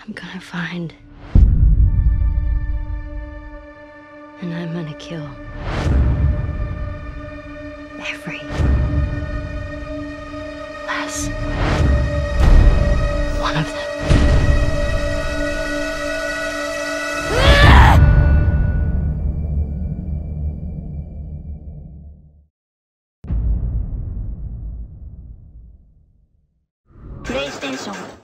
I'm gonna find. And I'm gonna kill. Every last one of them. PlayStation